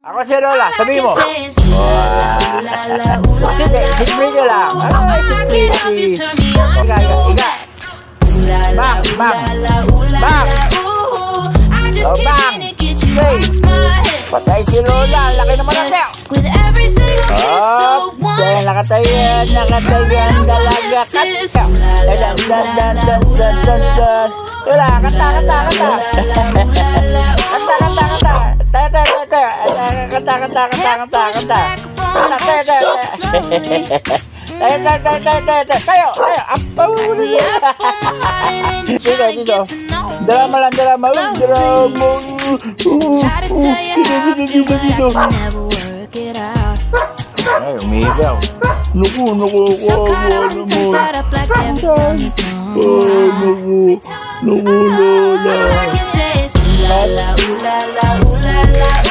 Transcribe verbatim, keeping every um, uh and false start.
Ako si Lola, sabi mo. Sige, simple ka lang. Ay, simple. Iga, iga. Bang, bang. Bang. Oh, bang. Okay. Patay si Lola, laki naman natin. Oh, dahil nakatayan, nakatayan, dalaga, kata. Dan, dan, dan, dan, dan, dan, dan. Lola, kata, kata, kata. Kata, kata, kata. Tayo, tayo, tayo, tayo. Kata, kata, kata, kata, kata. Kata, tayo, tayo. Tayo, tayo, tayo, tayo, tayo, tayo. Tayo, tayo. Apaw. Dito, dito. Drama lang, drama. Drama. Dito, dito, dito. Ay, umigaw. Naku, naku, naku, naku. Oh, naku. Naku, Lola. La la la la la la.